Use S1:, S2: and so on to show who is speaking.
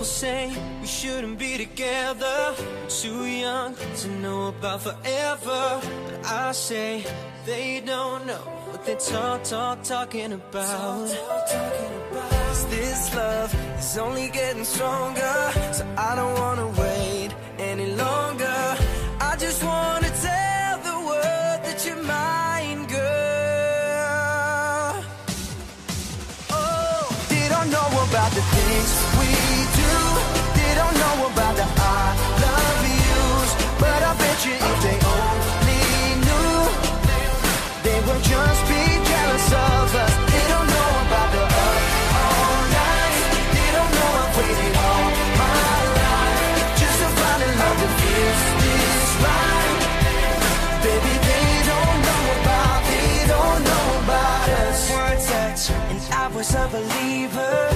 S1: say we shouldn't be together. We're too young to know about forever. But I say they don't know what they're talking about. 'Cause this love is only getting stronger, so I don't wanna wait any longer. I just wanna tell the world that you're mine, girl. Oh, they don't know about the things we do. They don't know about the I love yous. But I bet you if they only knew, they would just be jealous of us. They don't know about the up all night. They don't know I've waited all my life just to find a love that feels this right. Baby, they don't know about us. One touch and I was a believer.